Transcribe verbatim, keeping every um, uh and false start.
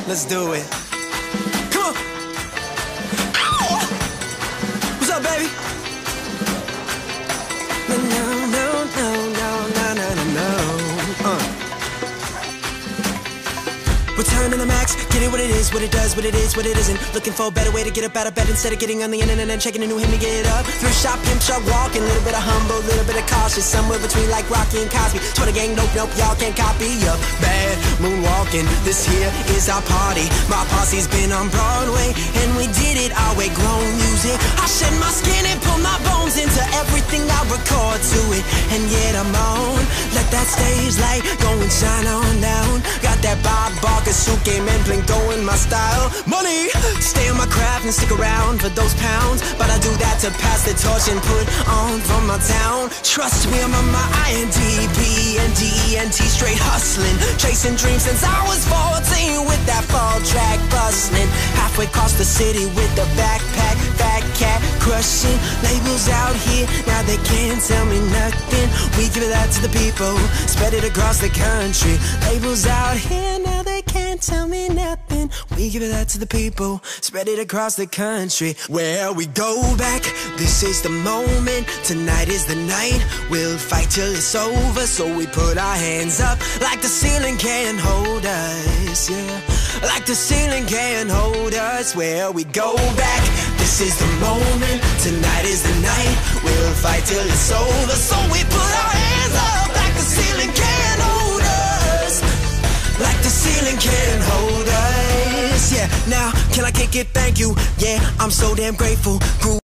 Let's do it. Come on. Ow! What's up, baby? No, no, no, no, no, no, no, no. Uh. Return to the max, get it what it is, what it does, what it is, what it isn't. Looking for a better way to get up out of bed instead of getting on the internet and checking a new hymn to get up. Thrift shop, pimp truck, walking, little bit of humble, little bit of cautious, somewhere between like Rocky and Cosby. Twitter gang, nope, nope, y'all can't copy ya. Bad moonwalking, this here is our party. My posse's been on Broadway, and we did it our way, grown music. I shed my skin and put my bones into everything I record to it, and yet I'm on. Let that stage light go and shine on down. Got that Bob Barker suit game and Blinko in my style. Money, stay on my craft and stick around for those pounds, but I do that to pass the torch and put on for my town. Trust me, I'm on my I N D P and D E N T, straight hustling, chasing dreams since I was fourteen with that fall track bustling. Halfway across the city with the backpack, fat cat crushing. Labels out here, now they can't tell me nothing. We give it out to the people, spread it across the country. Labels out here, now they can't tell me nothing. We give it out to the people, spread it across the country. Where we go back, this is the moment. Tonight is the night, we'll fight till it's over. So we put our hands up like the ceiling can't hold us, yeah. Like the ceiling can't hold us. Where we go back, this is the moment. Tonight is the night, we'll fight till it's over. So we put our hands up like the ceiling can't hold us. Like the ceiling can't hold us, yeah. Now, can I kick it? Thank you, yeah, I'm so damn grateful. Grew